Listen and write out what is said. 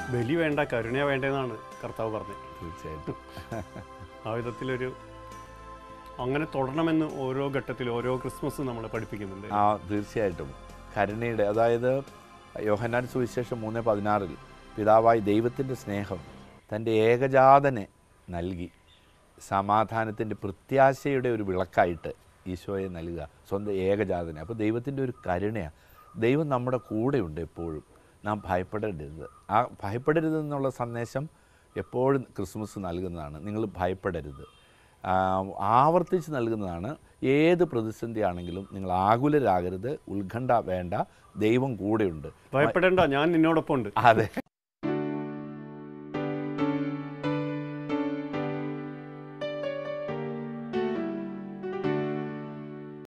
ബലി വേണ്ട, കരുണ വേണ്ടതെന്നാണ് കർത്താവ് പറഞ്ഞത്. തീർച്ചയായിട്ടും ആ വിധത്തിലൊരു അങ്ങനെ തുടരണമെന്ന് ഓരോ ഘട്ടത്തിൽ ഓരോ ക്രിസ്മസ് നമ്മളെ പഠിപ്പിക്കുന്നുണ്ട്. തീർച്ചയായിട്ടും കരുണയുടെ, അതായത് യോഹന്നാൻ സുവിശേഷം 3:16 പിതാവായി ദൈവത്തിൻ്റെ സ്നേഹം തൻ്റെ ഏകജാതനെ നൽകി സമാധാനത്തിൻ്റെ പ്രത്യാശയുടെ ഒരു വിളക്കായിട്ട് ഈശോയെ നൽകുക, സ്വന്തം ഏകജാതനെ. അപ്പോൾ ദൈവത്തിൻ്റെ ഒരു കരുണയാണ്. ദൈവം നമ്മുടെ കൂടെയുണ്ട് എപ്പോഴും. നാം ഭയപ്പെടരുത്. ആ ഭയപ്പെടരുതെന്നുള്ള സന്ദേശം എപ്പോഴും ക്രിസ്മസ് നൽകുന്നതാണ്. നിങ്ങൾ ഭയപ്പെടരുത്, ആവർത്തിച്ച് നൽകുന്നതാണ്. ഏത് പ്രതിസന്ധിയാണെങ്കിലും നിങ്ങൾ ആകുലരാകരുത്, ഉത്കണ്ഠ വേണ്ട, ദൈവം കൂടെയുണ്ട്. ഭയപ്പെടേണ്ട, ഞാൻ നിന്നോടൊപ്പം ഉണ്ട്. അതെ.